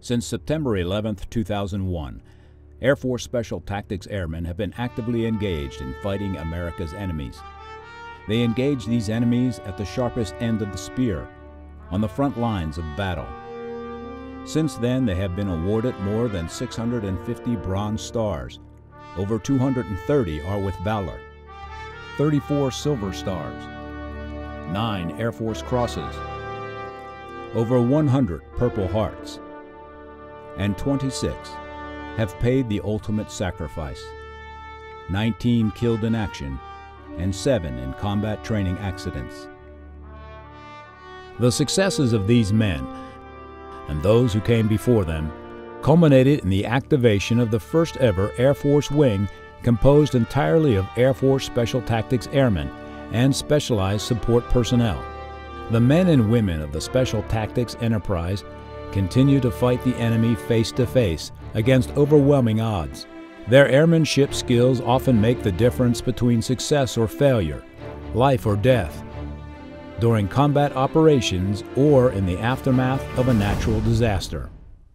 Since September 11, 2001, Air Force Special Tactics Airmen have been actively engaged in fighting America's enemies. They engage these enemies at the sharpest end of the spear, on the front lines of battle. Since then, they have been awarded more than 650 Bronze Stars. Over 230 are with Valor, 34 Silver Stars, 9 Air Force Crosses, over 100 Purple Hearts, and 26 have paid the ultimate sacrifice. 19 killed in action and 7 in combat training accidents. The successes of these men and those who came before them culminated in the activation of the first ever Air Force wing composed entirely of Air Force Special Tactics Airmen and specialized support personnel. The men and women of the Special Tactics Enterprise continue to fight the enemy face to face against overwhelming odds. Their airmanship skills often make the difference between success or failure, life or death, during combat operations or in the aftermath of a natural disaster.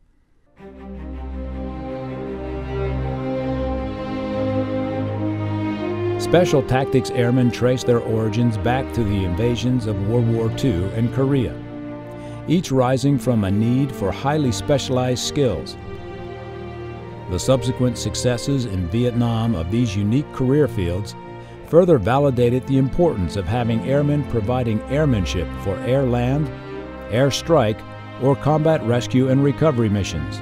Special Tactics Airmen trace their origins back to the invasions of World War II and Korea, each rising from a need for highly specialized skills. The subsequent successes in Vietnam of these unique career fields further validated the importance of having airmen providing airmanship for air-land, air strike, or combat rescue and recovery missions.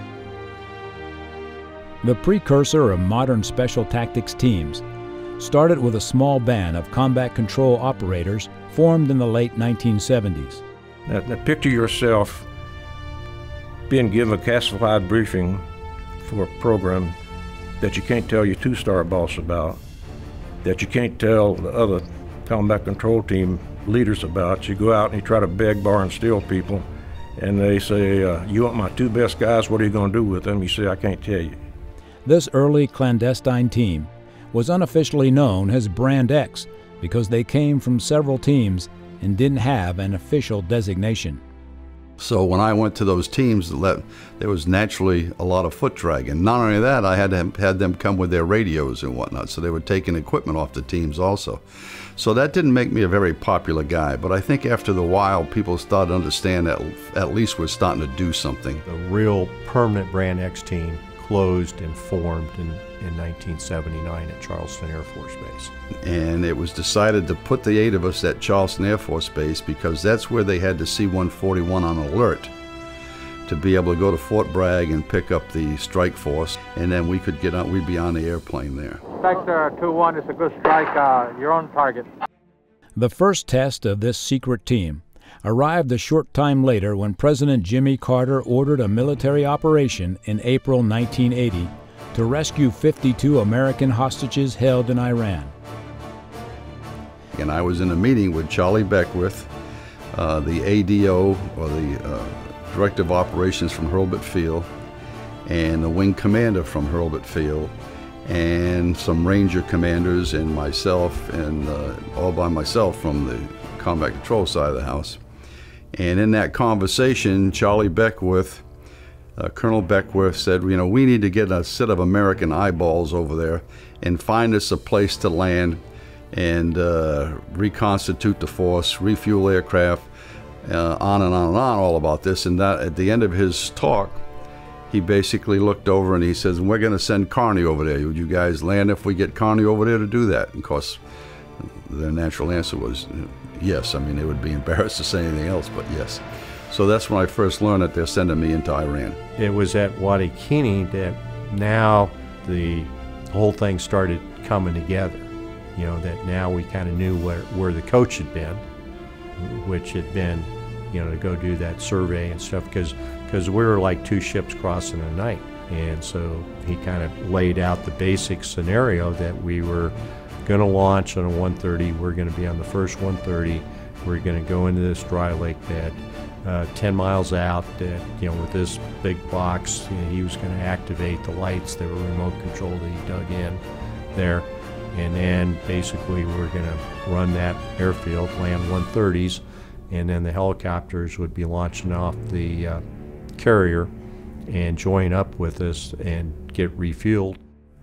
The precursor of modern special tactics teams started with a small band of combat control operators formed in the late 1970s. Now picture yourself being given a classified briefing for a program that you can't tell your two-star boss about, that you can't tell the other combat control team leaders about. You go out and you try to beg, borrow, and steal people, and they say, you want my 2 best guys, what are you going to do with them? You say, I can't tell you. This early clandestine team was unofficially known as Brand X because they came from several teams and didn't have an official designation. So when I went to those teams, there was naturally a lot of foot dragging. Not only that, I had them come with their radios and whatnot, so they were taking equipment off the teams also. So that didn't make me a very popular guy, but I think after the while, people started to understand that at least we're starting to do something. The real permanent Brand X team closed and formed in 1979 at Charleston Air Force Base. And it was decided to put the 8 of us at Charleston Air Force Base because that's where they had the C-141 on alert to be able to go to Fort Bragg and pick up the strike force, and then we could get on, we'd be on the airplane there. Spectre 2-1 is a good strike, your own target. The first test of this secret team arrived a short time later when President Jimmy Carter ordered a military operation in April 1980 to rescue 52 American hostages held in Iran. And I was in a meeting with Charlie Beckwith, the ADO, or the Director of Operations from Hurlbut Field, and the Wing Commander from Hurlbut Field, and some Ranger commanders and myself, and all by myself from the combat control side of the house. And in that conversation, Charlie Beckwith, Colonel Beckwith said, you know, we need to get a set of American eyeballs over there and find us a place to land and reconstitute the force, refuel aircraft, on and on and on, all about this. And that, at the end of his talk, he basically looked over and he says, we're going to send Carney over there. Would you guys land if we get Carney over there to do that? And of course, their natural answer was yes. I mean, they would be embarrassed to say anything else, but yes. So that's when I first learned that they're sending me into Iran. It was at Wadi Kini that now the whole thing started coming together. You know, that now we kind of knew where the coach had been, which had been, you know, to go do that survey and stuff, because we were like 2 ships crossing a night. And so he kind of laid out the basic scenario that we were going to launch on a 130. We're going to be on the first 130. We're going to go into this dry lake bed 10 miles out, that, you know, with this big box. You know, he was going to activate the lights that were remote controlled that he dug in there. And then basically we're going to run that airfield, land 130s, and then the helicopters would be launching off the carrier and join up with us and get refueled.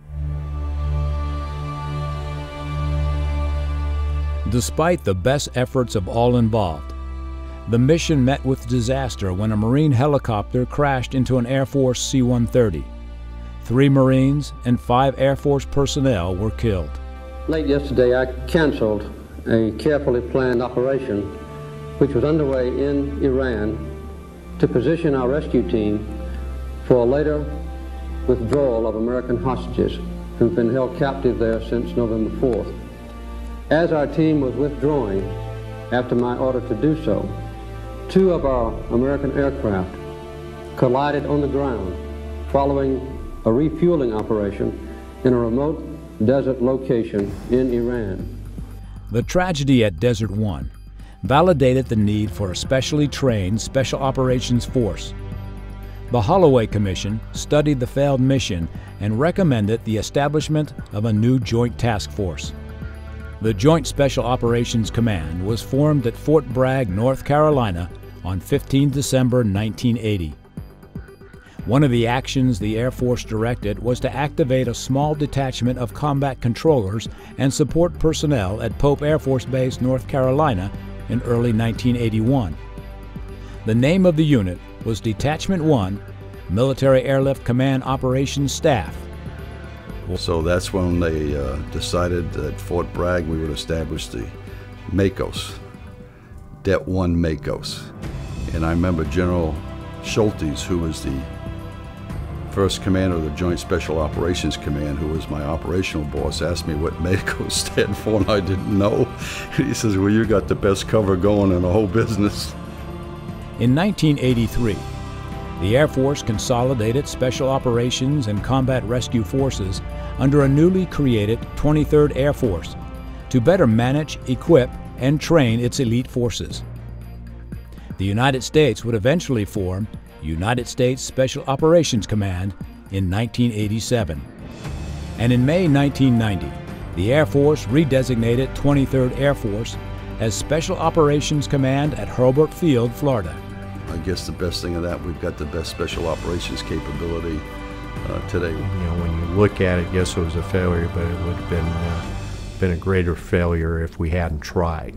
Despite the best efforts of all involved, the mission met with disaster when a Marine helicopter crashed into an Air Force C-130. 3 Marines and 5 Air Force personnel were killed. Late yesterday, I canceled a carefully planned operation which was underway in Iran to position our rescue team for a later withdrawal of American hostages who've been held captive there since November 4th. As our team was withdrawing after my order to do so, 2 of our American aircraft collided on the ground following a refueling operation in a remote desert location in Iran. The tragedy at Desert One validated the need for a specially trained Special Operations Force. The Holloway Commission studied the failed mission and recommended the establishment of a new Joint Task Force. The Joint Special Operations Command was formed at Fort Bragg, North Carolina on 15 December 1980. One of the actions the Air Force directed was to activate a small detachment of combat controllers and support personnel at Pope Air Force Base, North Carolina in early 1981. The name of the unit was Detachment 1, Military Airlift Command Operations Staff. So that's when they decided at Fort Bragg we would establish the MACOS, Det 1 MACOS. And I remember General Schultes, who was the first commander of the Joint Special Operations Command, who was my operational boss, asked me what MACOS stood for, and I didn't know. He says, well, you got the best cover going in the whole business. In 1983, the Air Force consolidated Special Operations and Combat Rescue Forces under a newly created 23rd Air Force to better manage, equip, and train its elite forces. The United States would eventually form United States Special Operations Command in 1987. And in May 1990, the Air Force redesignated 23rd Air Force as Special Operations Command at Hurlburt Field, Florida. I guess the best thing of that, we've got the best special operations capability today. You know, when you look at it, yes, it was a failure, but it would have been a greater failure if we hadn't tried.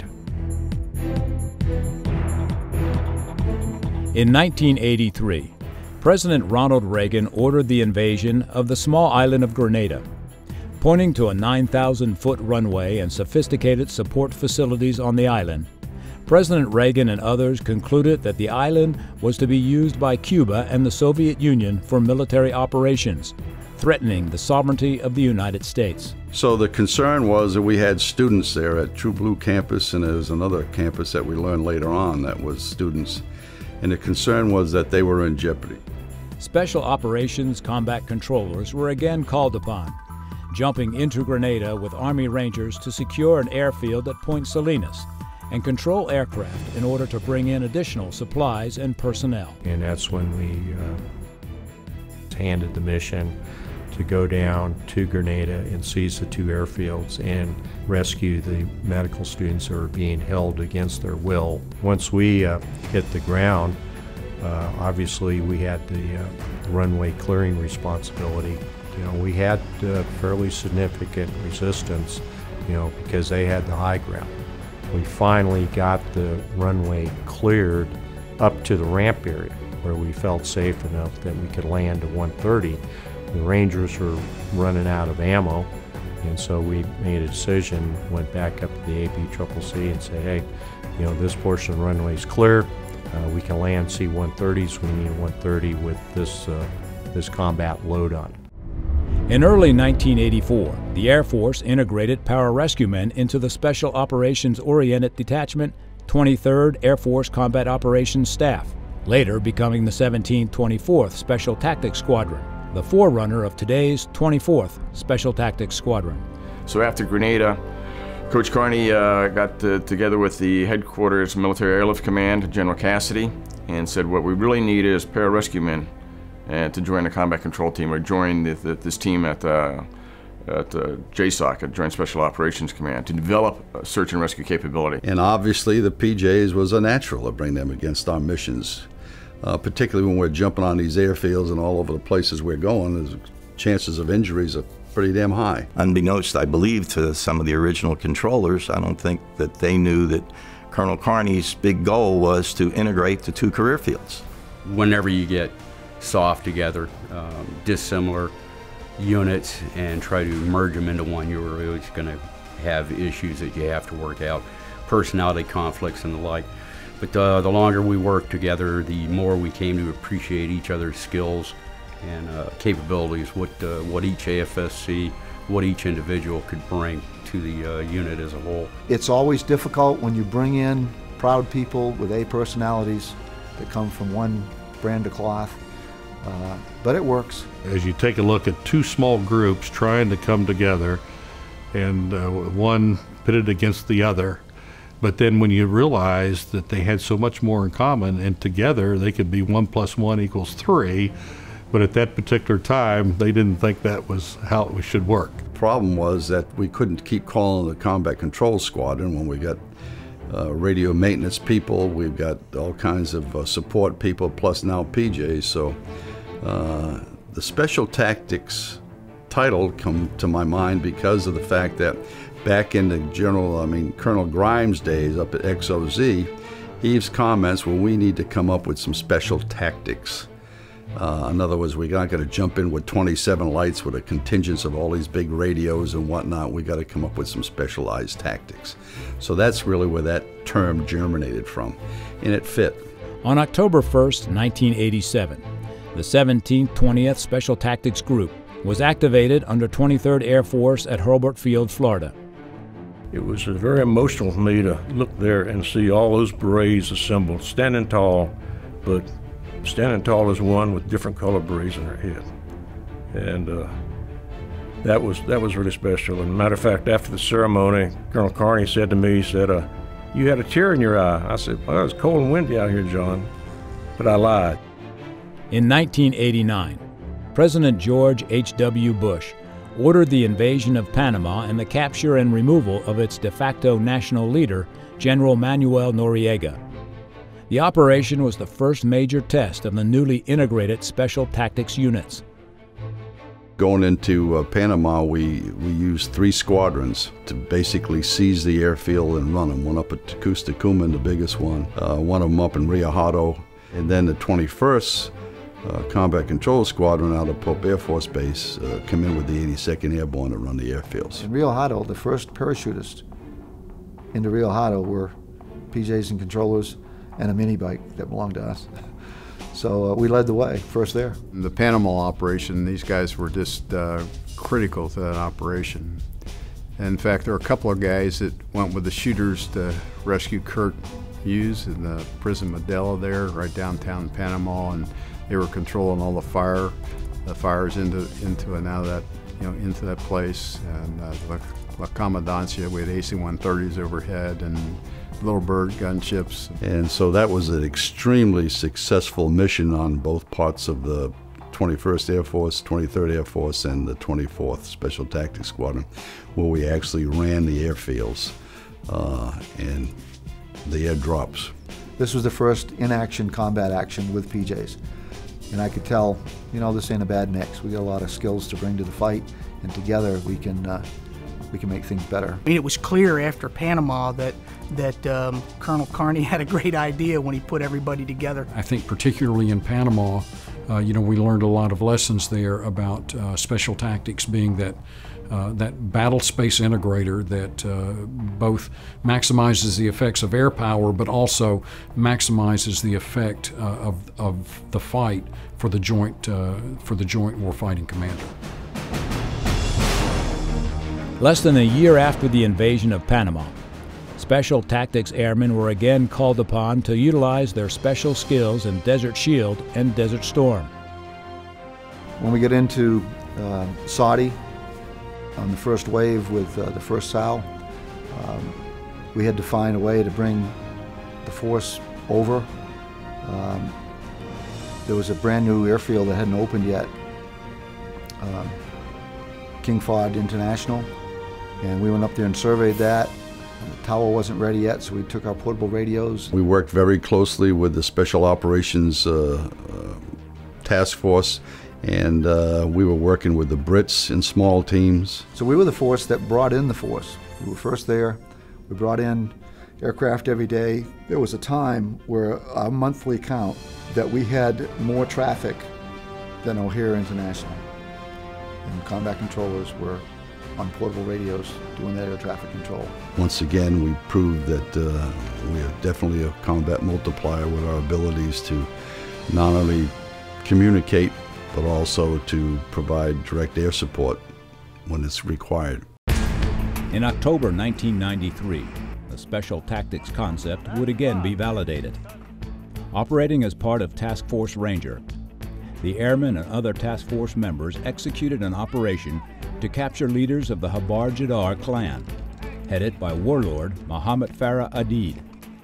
In 1983, President Ronald Reagan ordered the invasion of the small island of Grenada. Pointing to a 9,000-foot runway and sophisticated support facilities on the island, President Reagan and others concluded that the island was to be used by Cuba and the Soviet Union for military operations, threatening the sovereignty of the United States. So the concern was that we had students there at True Blue campus, and there's another campus that we learned later on that was students, and the concern was that they were in jeopardy. Special Operations Combat Controllers were again called upon, jumping into Grenada with Army Rangers to secure an airfield at Point Salinas and control aircraft in order to bring in additional supplies and personnel. And that's when we handed the mission to go down to Grenada and seize the 2 airfields and rescue the medical students who are being held against their will. Once we hit the ground, obviously we had the runway clearing responsibility. You know, we had fairly significant resistance, you know, because they had the high ground. We finally got the runway cleared up to the ramp area where we felt safe enough that we could land at 130. The Rangers were running out of ammo, and so we made a decision, went back up to the APCCC and said, hey, you know, this portion of the runway is clear. We can land C-130s. We need a 130 with this combat load on it. In early 1984, the Air Force integrated pararescuemen into the Special Operations-oriented Detachment 23rd Air Force Combat Operations Staff, later becoming the 17th 24th Special Tactics Squadron, the forerunner of today's 24th Special Tactics Squadron. So after Grenada, Coach Carney got together with the headquarters Military Airlift Command, General Cassidy, and said what we really need is pararescuemen to join the combat control team, or join this team at JSOC, at Joint Special Operations Command, to develop a search and rescue capability. And obviously the PJs was a natural to bring them against our missions. particularly when we're jumping on these airfields and all over the places we're going, the chances of injuries are pretty damn high. Unbeknownst, I believe, to some of the original controllers, I don't think that they knew that Colonel Carney's big goal was to integrate the two career fields. Whenever you get soft together, dissimilar units, and try to merge them into one, you're always going to have issues that you have to work out, personality conflicts and the like. But the longer we worked together, the more we came to appreciate each other's skills and capabilities, what each AFSC, what each individual could bring to the unit as a whole. It's always difficult when you bring in proud people with A personalities that come from one brand of cloth, but it works. As you take a look at two small groups trying to come together, and one pitted against the other, but then when you realize that they had so much more in common, and together they could be 1 + 1 = 3, but at that particular time they didn't think that was how it should work. The problem was that we couldn't keep calling the Combat Control Squadron when we got radio maintenance people, we've got all kinds of support people, plus now PJs. So the Special Tactics title come to my mind because of the fact that back in the Colonel Grimes days up at XOZ, Eve's comments were, we need to come up with some special tactics. In other words, we're not going to jump in with 27 lights with a contingent of all these big radios and whatnot. We got to come up with some specialized tactics. So that's really where that term germinated from, and it fit. On October 1st, 1987, the 17th 20th Special Tactics Group was activated under 23rd Air Force at Hurlburt Field, Florida. It was very emotional for me to look there and see all those berets assembled, standing tall, but standing tall as one with different colored berets in their head. And that was really special. And matter of fact, after the ceremony, Colonel Carney said to me, he said, you had a tear in your eye. I said, well, it was cold and windy out here, John, but I lied. In 1989, President George H.W. Bush ordered the invasion of Panama and the capture and removal of its de facto national leader, General Manuel Noriega. The operation was the first major test of the newly integrated Special Tactics units. Going into Panama, we used 3 squadrons to basically seize the airfield and run them. One up at Tucuman, the biggest one of them up in Rio Hato, and then the 21st Combat Control Squadron out of Pope Air Force Base come in with the 82nd Airborne to run the airfields. In Rio Hato, the first parachutists into Rio Hato were PJs and controllers and a mini bike that belonged to us. So we led the way, first there. In the Panama operation, these guys were just critical to that operation. In fact, there were a couple of guys that went with the shooters to rescue Kurt Hughes in the prison Medela there, right downtown Panama, and they were controlling all the fires into and out of that, into that place. And La Comandancia, we had AC-130s overhead and Little Bird gunships. And so that was an extremely successful mission on both parts of the 21st Air Force, 23rd Air Force, and the 24th Special Tactics Squadron, where we actually ran the airfields and the airdrops. This was the first in-action combat action with PJs. And I could tell, this ain't a bad mix. We got a lot of skills to bring to the fight, and together we can make things better. It was clear after Panama that Colonel Carney had a great idea when he put everybody together. I think particularly in Panama, we learned a lot of lessons there about special tactics being that battle space integrator that both maximizes the effects of air power, but also maximizes the effect of the fight for the joint warfighting commander. Less than a year after the invasion of Panama, Special Tactics Airmen were again called upon to utilize their special skills in Desert Shield and Desert Storm. When we get into Saudi, on the first wave with the first SAL, we had to find a way to bring the force over. There was a brand new airfield that hadn't opened yet, King Fahd International, and we went up there and surveyed that, The tower wasn't ready yet, so we took our portable radios. We worked very closely with the Special Operations Task Force, and we were working with the Brits in small teams. So we were the force that brought in the force. We were first there. We brought in aircraft every day. There was a time where our monthly count that we had more traffic than O'Hare International. And combat controllers were on portable radios doing that air traffic control. Once again, we proved that we are definitely a combat multiplier with our abilities to not only communicate, but also to provide direct air support when it's required. In October 1993, the Special Tactics concept would again be validated. Operating as part of Task Force Ranger, the airmen and other task force members executed an operation to capture leaders of the Habar Jadar clan, headed by warlord Mohammed Farah Aidid.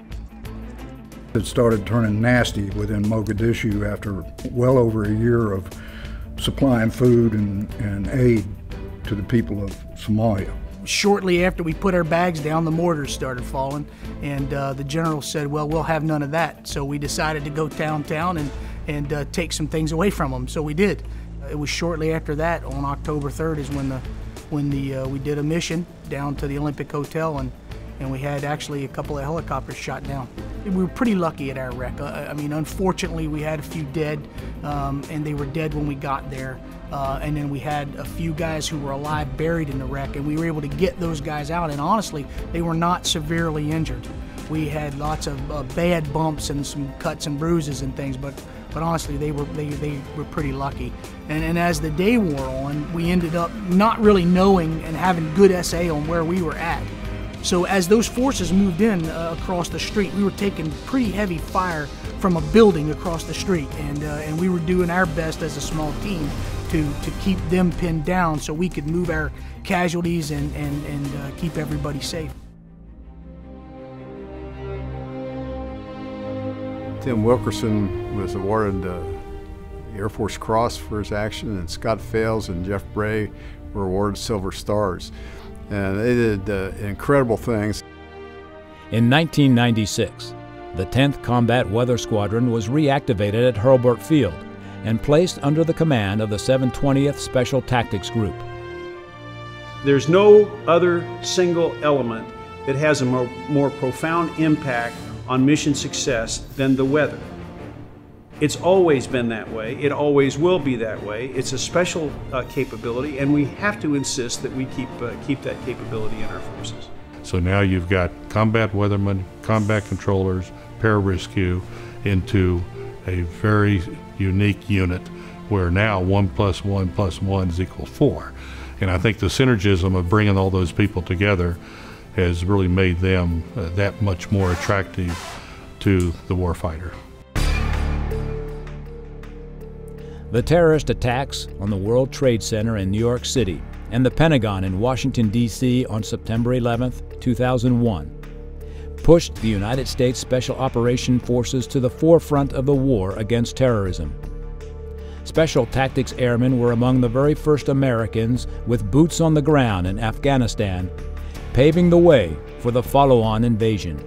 It started turning nasty within Mogadishu after well over a year of supplying food and aid to the people of Somalia. Shortly after we put our bags down, the mortars started falling, and the general said, well, we'll have none of that. So we decided to go downtown and take some things away from them. So we did. It was shortly after that, on October 3rd, is when we did a mission down to the Olympic Hotel, and we had actually a couple of helicopters shot down. We were pretty lucky at our wreck. I mean, unfortunately, we had a few dead, and they were dead when we got there. And then we had a few guys who were alive buried in the wreck, and we were able to get those guys out, and honestly, they were not severely injured. We had lots of bad bumps and some cuts and bruises and things, but honestly, they were pretty lucky. And as the day wore on, we ended up not really knowing and having good SA on where we were at. So as those forces moved in across the street, we were taking pretty heavy fire from a building across the street, and we were doing our best as a small team to keep them pinned down so we could move our casualties and keep everybody safe. Tim Wilkerson was awarded the Air Force Cross for his action, and Scott Fales and Jeff Bray were awarded Silver Stars. And they did incredible things. In 1996, the 10th Combat Weather Squadron was reactivated at Hurlburt Field and placed under the command of the 720th Special Tactics Group. There's no other single element that has a more profound impact on mission success than the weather. It's always been that way. It always will be that way. It's a special capability, and we have to insist that we keep that capability in our forces. So now you've got combat weathermen, combat controllers, pararescue into a very unique unit where now 1 + 1 + 1 = 4. And I think the synergism of bringing all those people together has really made them that much more attractive to the warfighter. The terrorist attacks on the World Trade Center in New York City and the Pentagon in Washington, D.C. on September 11, 2001, pushed the United States Special Operations Forces to the forefront of the war against terrorism. Special Tactics Airmen were among the very first Americans with boots on the ground in Afghanistan, paving the way for the follow-on invasion.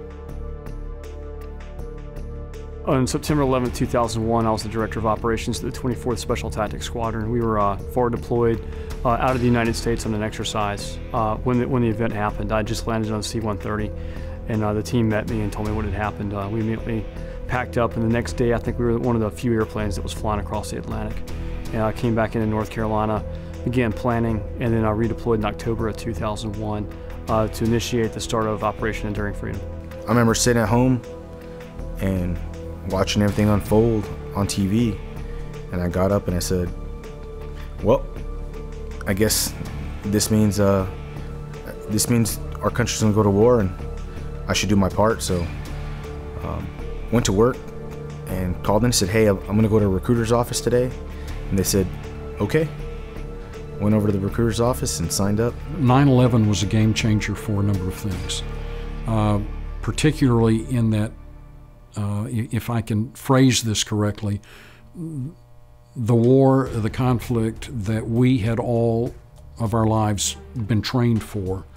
On September 11, 2001, I was the Director of Operations at the 24th Special Tactics Squadron. We were forward deployed out of the United States on an exercise. When the event happened, I just landed on the C-130, and the team met me and told me what had happened. We immediately packed up, and the next day I think we were one of the few airplanes that was flying across the Atlantic. And I came back into North Carolina, began planning, and then I redeployed in October of 2001 to initiate the start of Operation Enduring Freedom. I remember sitting at home and watching everything unfold on TV, and I got up and I said, well, I guess this means our country's gonna go to war, and I should do my part. So went to work and called in and said, hey, I'm gonna go to a recruiter's office today. And they said, okay. Went over to the recruiter's office and signed up. 9/11 was a game changer for a number of things, particularly in that, if I can phrase this correctly, the war, the conflict that we had all of our lives been trained for,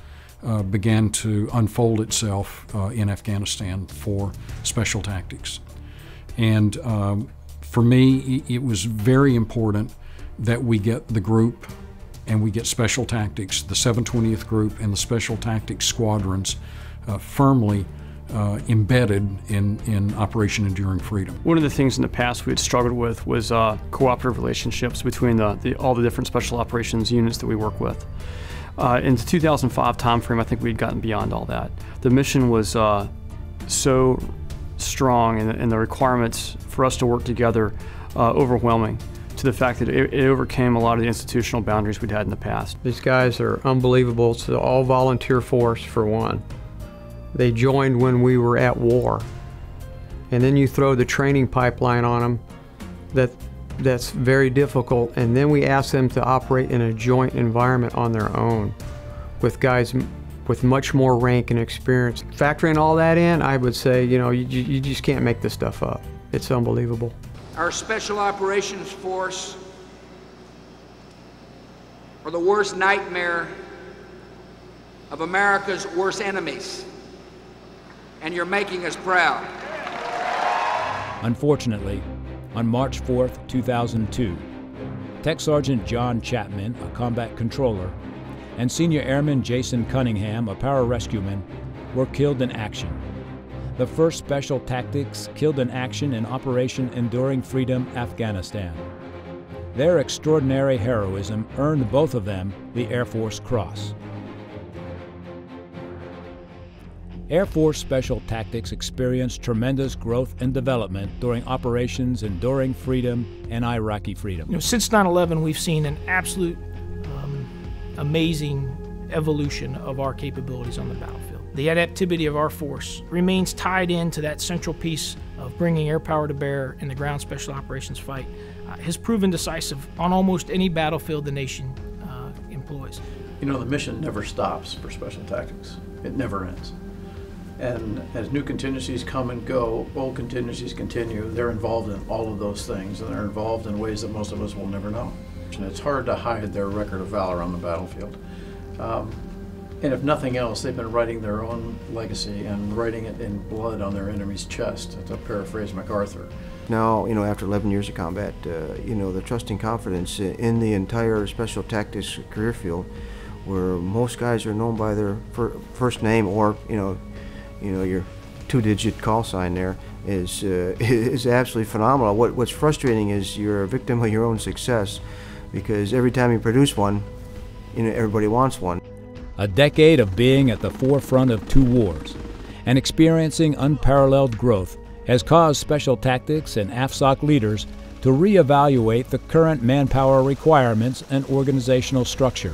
began to unfold itself in Afghanistan for special tactics. And for me, it was very important that we get the group and we get special tactics, the 720th Group and the Special Tactics Squadrons, firmly embedded in Operation Enduring Freedom. One of the things in the past we had struggled with was cooperative relationships between all the different special operations units that we work with. In the 2005 timeframe, I think we'd gotten beyond all that. The mission was so strong and the requirements for us to work together overwhelming, to the fact that it overcame a lot of the institutional boundaries we'd had in the past. These guys are unbelievable. It's an all-volunteer force, for one. They joined when we were at war. And then you throw the training pipeline on them that's very difficult, and then we ask them to operate in a joint environment on their own with guys with much more rank and experience. Factoring all that in, I would say, you just can't make this stuff up. It's unbelievable. Our Special Operations Force are the worst nightmare of America's worst enemies, and you're making us proud. Unfortunately, on March 4, 2002, Tech Sergeant John Chapman, a combat controller, and Senior Airman Jason Cunningham, a pararescueman, were killed in action. The 1st Special Tactics killed in action in Operation Enduring Freedom, Afghanistan. Their extraordinary heroism earned both of them the Air Force Cross. Air Force Special Tactics experienced tremendous growth and development during Operations Enduring Freedom and Iraqi Freedom. Since 9/11, we've seen an absolute amazing evolution of our capabilities on the battlefield. The adaptivity of our force remains tied into that central piece of bringing air power to bear in the ground special operations fight. Has proven decisive on almost any battlefield the nation employs. The mission never stops for special tactics. It never ends. And as new contingencies come and go, old contingencies continue. They're involved in all of those things, and they're involved in ways that most of us will never know. And it's hard to hide their record of valor on the battlefield. And if nothing else, they've been writing their own legacy and writing it in blood on their enemy's chest, to paraphrase MacArthur. Now, after 11 years of combat, the trust and confidence in the entire special tactics career field, where most guys are known by their first name or, your 2-digit call sign there, is absolutely phenomenal. What's frustrating is you're a victim of your own success, because every time you produce one, everybody wants one. A decade of being at the forefront of 2 wars and experiencing unparalleled growth has caused Special Tactics and AFSOC leaders to reevaluate the current manpower requirements and organizational structure.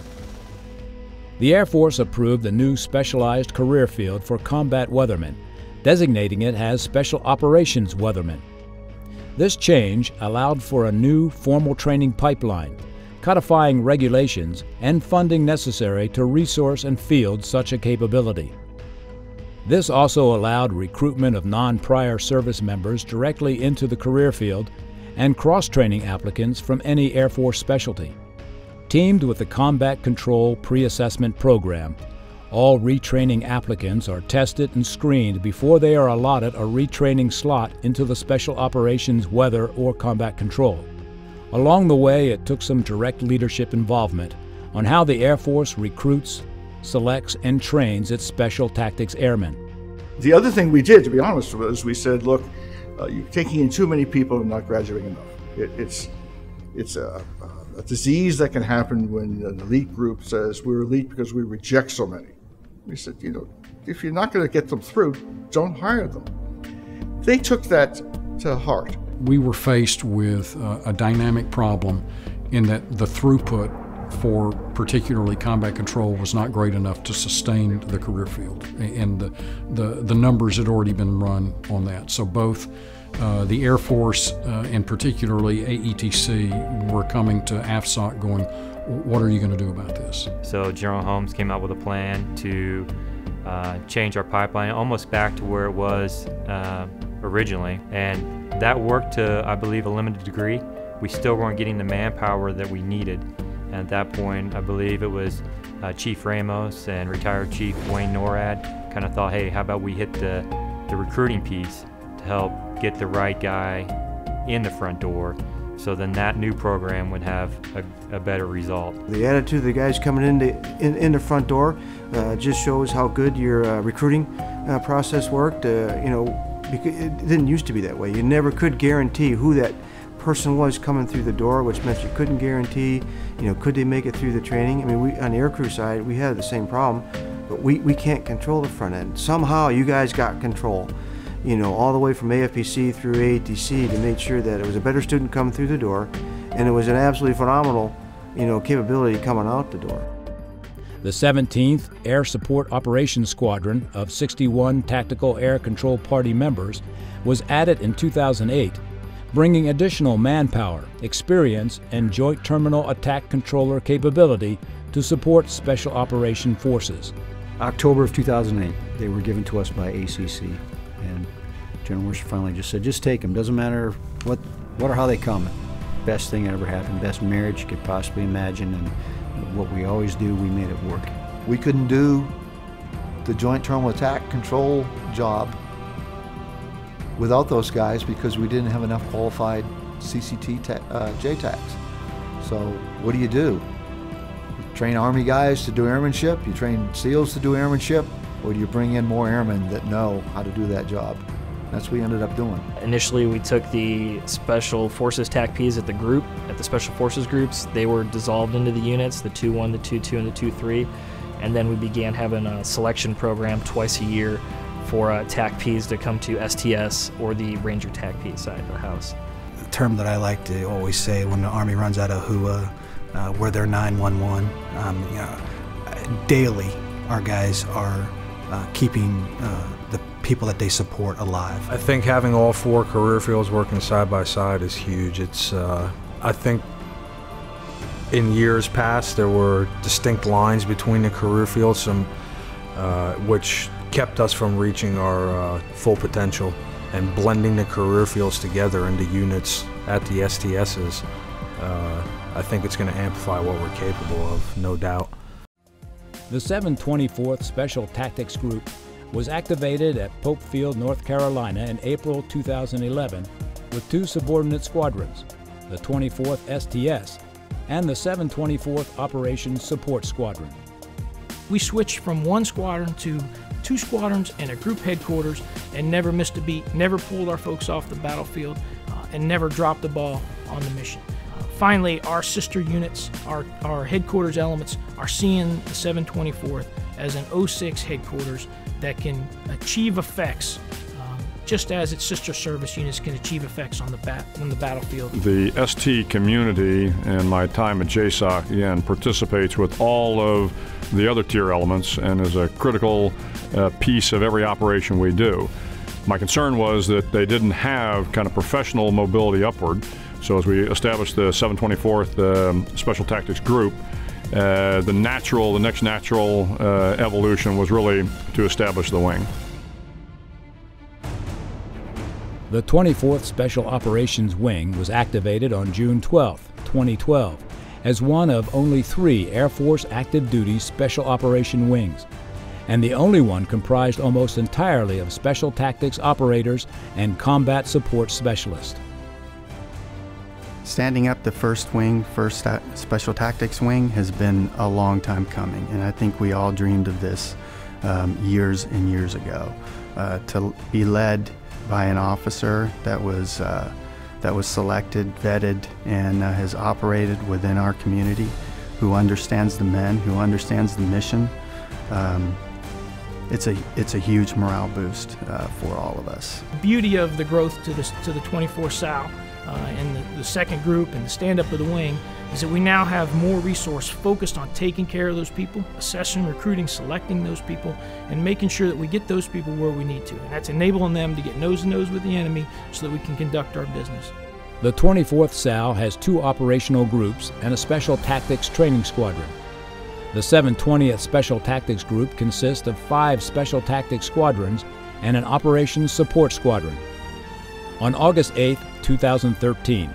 The Air Force approved a new specialized career field for combat weathermen, designating it as Special Operations Weathermen. This change allowed for a new formal training pipeline, codifying regulations and funding necessary to resource and field such a capability. This also allowed recruitment of non-prior service members directly into the career field and cross-training applicants from any Air Force specialty. Teamed with the Combat Control Pre-Assessment Program, all retraining applicants are tested and screened before they are allotted a retraining slot into the Special Operations Weather or Combat Control. Along the way, it took some direct leadership involvement on how the Air Force recruits, selects, and trains its Special Tactics Airmen. The other thing we did, to be honest, was we said, look, you're taking in too many people and not graduating enough. It's a disease that can happen when an elite group says we're elite because we reject so many. We said, if you're not going to get them through, don't hire them. They took that to heart. We were faced with a dynamic problem in that the throughput for particularly combat control was not great enough to sustain the career field, and the numbers had already been run on that. So both the Air Force and particularly AETC were coming to AFSOC going, what are you going to do about this? So General Holmes came out with a plan to change our pipeline almost back to where it was originally, and that worked to, I believe, a limited degree. We still weren't getting the manpower that we needed. And at that point, I believe it was Chief Ramos and retired Chief Wayne Norad kind of thought, hey, how about we hit the recruiting piece to help get the right guy in the front door, so then that new program would have a better result. The attitude of the guys coming in the front door just shows how good your recruiting process worked. You know, because it didn't used to be that way. You never could guarantee who that person was coming through the door, which meant you couldn't guarantee, you know, could they make it through the training. I mean, we on the aircrew side, we had the same problem, but we can't control the front end. Somehow you guys got control, you know, all the way from AFPC through AATC to make sure that it was a better student coming through the door, and it was an absolutely phenomenal, you know, capability coming out the door. The 17th Air Support Operations Squadron of 61 Tactical Air Control Party members was added in 2008, bringing additional manpower, experience, and joint terminal attack controller capability to support Special Operation Forces. October of 2008, they were given to us by ACC, and General Mercer finally just said, just take them, doesn't matter what or how they come. Best thing that ever happened, best marriage you could possibly imagine, and what we always do, we made it work. We couldn't do the Joint Terminal Attack Control job without those guys because we didn't have enough qualified CCT JTACs. So what do? You train Army guys to do airmanship, you train SEALs to do airmanship, or do you bring in more airmen that know how to do that job? That's what we ended up doing. Initially, we took the Special Forces TACPs at the Special Forces groups. They were dissolved into the units, the 2-1, the 2-2, and the 2-3. And then we began having a selection program twice a year for TACPs to come to STS or the Ranger TACP side of the house. The term that I like to always say when the Army runs out of HUA, we're their 911. You know, daily, our guys are keeping the people that they support alive. I think having all 4 career fields working side by side is huge. It's, I think in years past there were distinct lines between the career fields, which kept us from reaching our full potential, and blending the career fields together into units at the STSs. I think it's going to amplify what we're capable of, no doubt. The 724th Special Tactics Group was activated at Pope Field, North Carolina in April 2011 with 2 subordinate squadrons, the 24th STS and the 724th Operations Support Squadron. We switched from 1 squadron to 2 squadrons and a group headquarters, and never missed a beat, never pulled our folks off the battlefield, and never dropped the ball on the mission. Finally, our sister units, our headquarters elements, are seeing the 724th as an 06 headquarters that can achieve effects just as its sister service units can achieve effects on the battlefield. The ST community, and my time at JSOC, again, participates with all of the other tier elements and is a critical piece of every operation we do. My concern was that they didn't have kind of professional mobility upward. So as we established the 724th Special Tactics Group, the next natural evolution was really to establish the wing. The 24th Special Operations Wing was activated on June 12, 2012, as one of only 3 Air Force active duty Special Operation Wings, and the only one comprised almost entirely of Special Tactics operators and combat support specialists. Standing up the first wing, first Special Tactics Wing, has been a long time coming, and I think we all dreamed of this years and years ago. To be led by an officer that was selected, vetted, and has operated within our community, who understands the men, who understands the mission. It's a huge morale boost for all of us. The beauty of the growth to the 24 SAL and the second group and the stand-up of the wing is that we now have more resource focused on taking care of those people, assessing, recruiting, selecting those people, and making sure that we get those people where we need to. And that's enabling them to get nose-to-nose with the enemy so that we can conduct our business. The 24th SAL has 2 operational groups and a Special Tactics Training Squadron. The 720th Special Tactics Group consists of 5 Special Tactics Squadrons and an Operations Support Squadron. On August 8, 2013,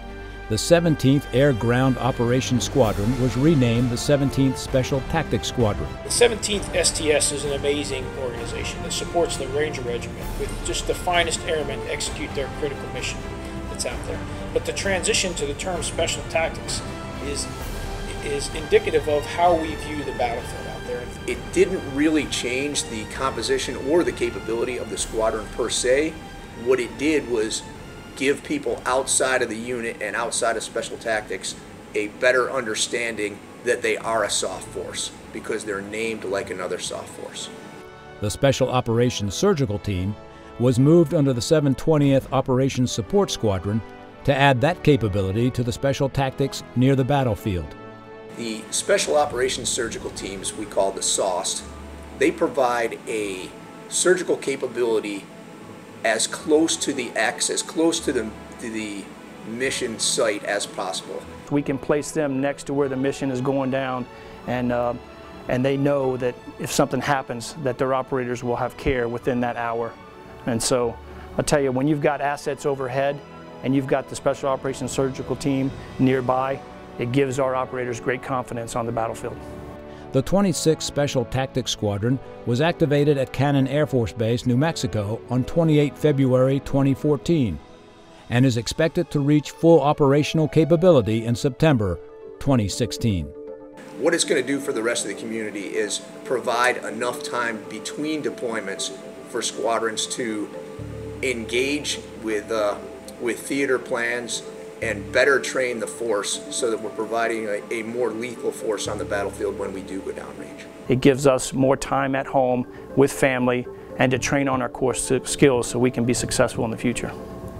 the 17th Air Ground Operations Squadron was renamed the 17th Special Tactics Squadron. The 17th STS is an amazing organization that supports the Ranger Regiment with just the finest airmen to execute their critical mission that's out there. But the transition to the term Special Tactics is indicative of how we view the battlefield out there. It didn't really change the composition or the capability of the squadron per se. What it did was give people outside of the unit and outside of Special Tactics a better understanding that they are a soft force because they're named like another soft force. The Special Operations Surgical Team was moved under the 720th Operations Support Squadron to add that capability to the Special Tactics near the battlefield. The Special Operations Surgical Teams, we call the SOST, they provide a surgical capability as close to the X, as close to the mission site as possible. We can place them next to where the mission is going down, and they know that if something happens, that their operators will have care within that hour. And so, I'll tell you, when you've got assets overhead and you've got the Special Operations Surgical Team nearby, it gives our operators great confidence on the battlefield. The 26th Special Tactics Squadron was activated at Cannon Air Force Base, New Mexico on 28 February 2014 and is expected to reach full operational capability in September 2016. What it's going to do for the rest of the community is provide enough time between deployments for squadrons to engage with theater plans and better train the force so that we're providing a more lethal force on the battlefield when we do go downrange. It gives us more time at home with family and to train on our core skills so we can be successful in the future.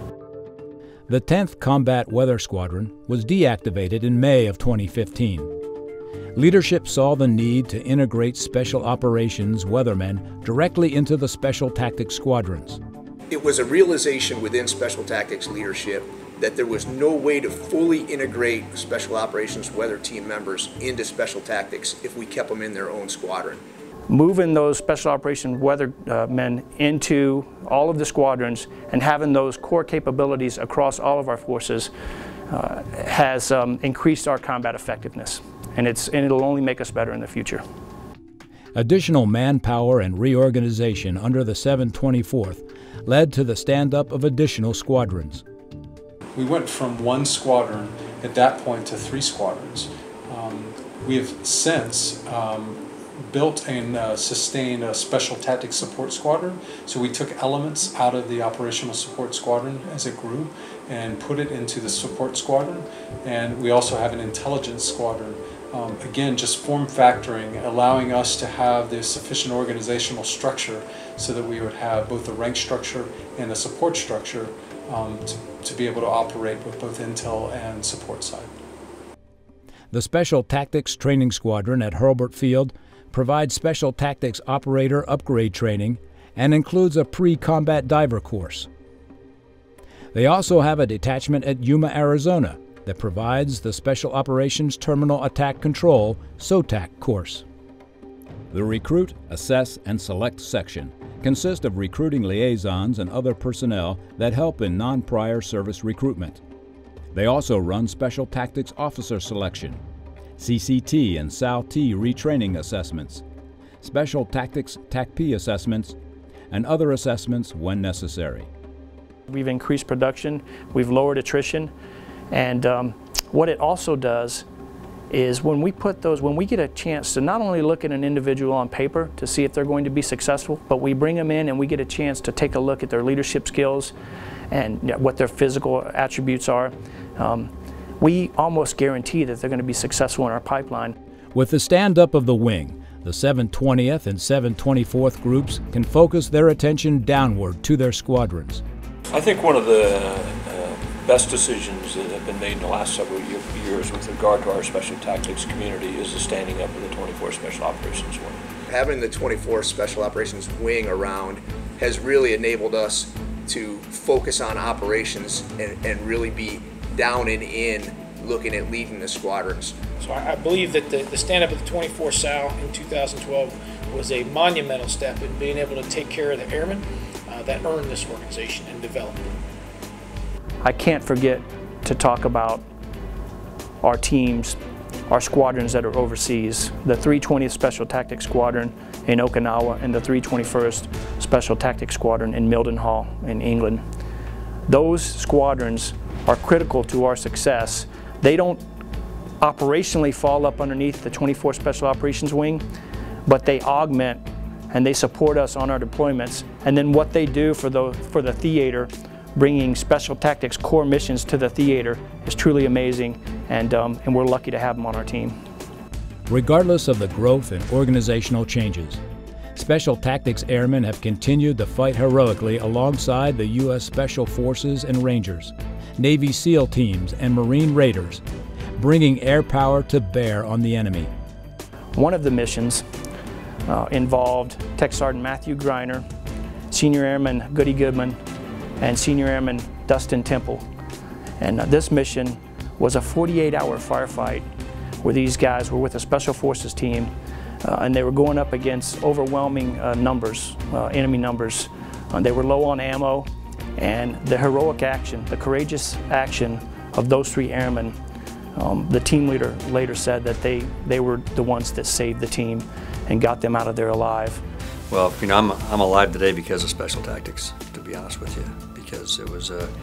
The 10th Combat Weather Squadron was deactivated in May of 2015. Leadership saw the need to integrate Special Operations weathermen directly into the Special Tactics Squadrons. It was a realization within Special Tactics leadership that there was no way to fully integrate Special Operations Weather Team members into Special Tactics if we kept them in their own squadron. Moving those Special Operations Weather men into all of the squadrons and having those core capabilities across all of our forces has increased our combat effectiveness, and it'll only make us better in the future. Additional manpower and reorganization under the 724th led to the stand-up of additional squadrons. We went from one squadron at that point to 3 squadrons. We have since built and sustained a Special Tactics Support Squadron. So we took elements out of the Operational Support Squadron as it grew and put it into the Support Squadron. And we also have an Intelligence Squadron. Again, just form factoring, allowing us to have the sufficient organizational structure so that we would have both the rank structure and the support structure to be able to operate with both intel and support side. The Special Tactics Training Squadron at Hurlburt Field provides Special Tactics operator upgrade training and includes a pre-combat diver course. They also have a detachment at Yuma, Arizona that provides the Special Operations Terminal Attack Control SOTAC course. The Recruit, Assess, and Select section consists of recruiting liaisons and other personnel that help in non-prior service recruitment. They also run Special Tactics Officer Selection, CCT and SAL-T retraining assessments, Special Tactics TACP assessments, and other assessments when necessary. We've increased production, we've lowered attrition, and what it also does is when we get a chance to not only look at an individual on paper to see if they're going to be successful, but we bring them in and we get a chance to take a look at their leadership skills and what their physical attributes are. We almost guarantee that they're going to be successful in our pipeline. With the stand-up of the wing, the 720th and 724th groups can focus their attention downward to their squadrons. I think one of the best decisions that have been made in the last several years with regard to our Special Tactics community is the standing up of the 24th Special Operations Wing. Having the 24th Special Operations Wing around has really enabled us to focus on operations and really be down and in looking at leading the squadrons. So I believe that the stand-up of the 24th SAL in 2012 was a monumental step in being able to take care of the airmen that earned this organization and developed it. I can't forget to talk about our teams, our squadrons that are overseas, the 320th Special Tactics Squadron in Okinawa and the 321st Special Tactics Squadron in Mildenhall in England. Those squadrons are critical to our success. They don't operationally fall up underneath the 24th Special Operations Wing, but they augment and they support us on our deployments. And then what they do for the theater, bringing Special Tactics core missions to the theater, is truly amazing, and we're lucky to have them on our team. Regardless of the growth and organizational changes, Special Tactics Airmen have continued to fight heroically alongside the U.S. Special Forces and Rangers, Navy SEAL teams, and Marine Raiders, bringing air power to bear on the enemy. One of the missions involved Tech Sergeant Matthew Greiner, Senior Airman Goody Goodman, and Senior Airman Dustin Temple. And this mission was a 48-hour firefight where these guys were with a Special Forces team and they were going up against overwhelming numbers, enemy numbers. They were low on ammo, and the heroic action, the courageous action of those 3 airmen, the team leader later said that they were the ones that saved the team and got them out of there alive. Well, you know, I'm alive today because of Special Tactics, to be honest with you, because it was a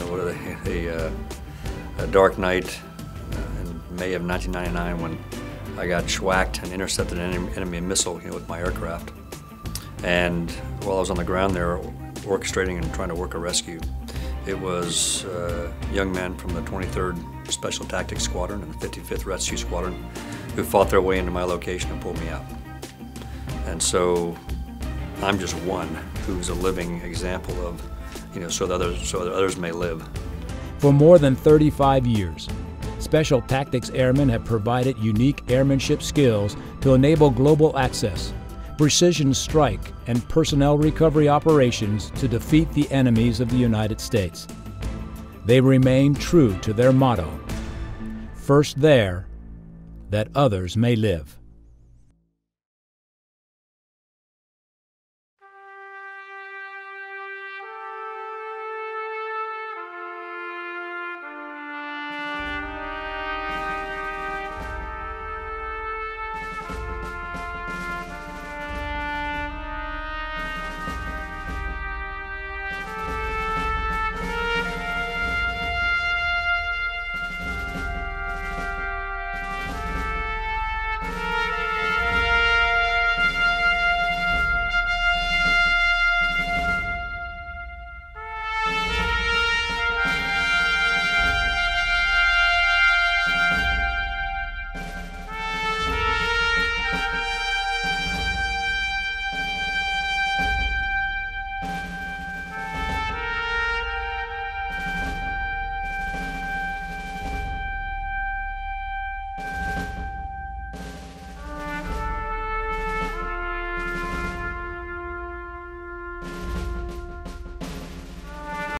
dark night in May of 1999 when I got schwacked and intercepted an enemy missile, with my aircraft. And while I was on the ground there orchestrating and trying to work a rescue, it was young men from the 23rd Special Tactics Squadron and the 55th Rescue Squadron who fought their way into my location and pulled me out. And so I'm just one who's a living example of, so that others may live. For more than 35 years, Special Tactics Airmen have provided unique airmanship skills to enable global access, precision strike, and personnel recovery operations to defeat the enemies of the United States. They remain true to their motto, first there, that others may live.